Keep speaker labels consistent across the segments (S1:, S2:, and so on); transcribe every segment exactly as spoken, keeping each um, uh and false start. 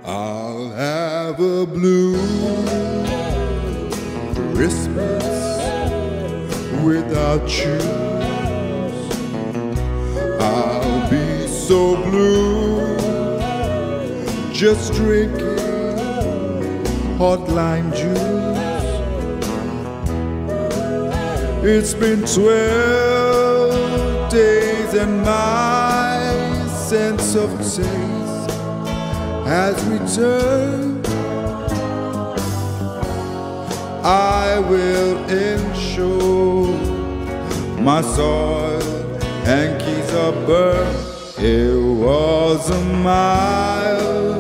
S1: I'll have a blue Christmas without you. I'll be so blue, just drinking hot lime juice. It's been twelve days and my sense of taste has returned. I will ensure my soil and keys are burned. It was a mild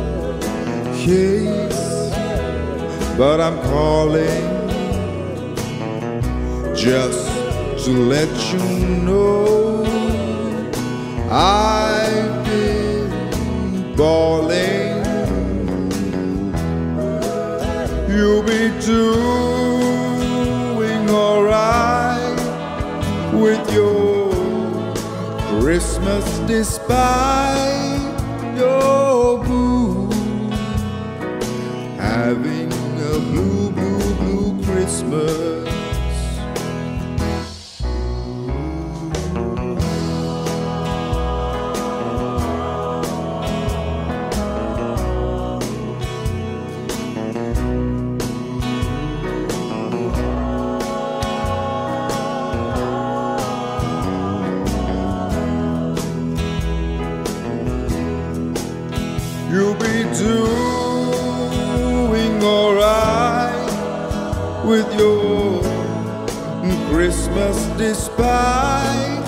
S1: case, but I'm calling just to let you know I've been balling. You'll be doing alright with your Christmas despite your boo. Having a blue, blue, blue Christmas. You'll be doing alright with your Christmas despite